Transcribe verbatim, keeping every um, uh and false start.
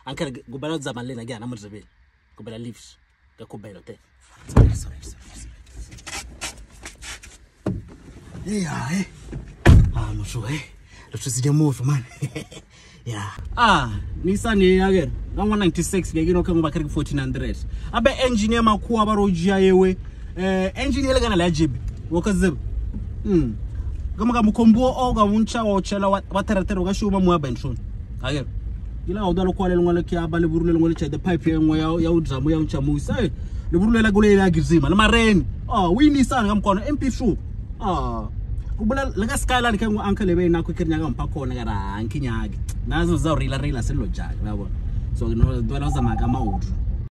Uncle Gubala Zamalin again, I'm Mozambique. Gubala leaves. The Cubelo. Sorry, sorry, sorry. Yeah, eh? Ah, I'm sure, eh? Let's see the move, man. Yeah. Ah, Nissan again. one ninety-six, you know, come back at fourteen hundred. I bet engineer Makua Barojia, eh, engineer Legana Lajib. Wakazi. Hmm. Gamaga Mukombo, Oga, Muncha, or Chella, what Teratero Shuma Muabenson. Again. You know, the local Wallaki, Baliburu, the pipe here, where Yaudza, Muyamu say, the Burula Gulea Gizim, and my rain. Oh, we need some, I'm calling M P shoe. Ah. Like a skyline can uncle away now quicker than Paco and Kinyag. Nazo Zorilla Rila Silo Jack. So, no, there was a magamode.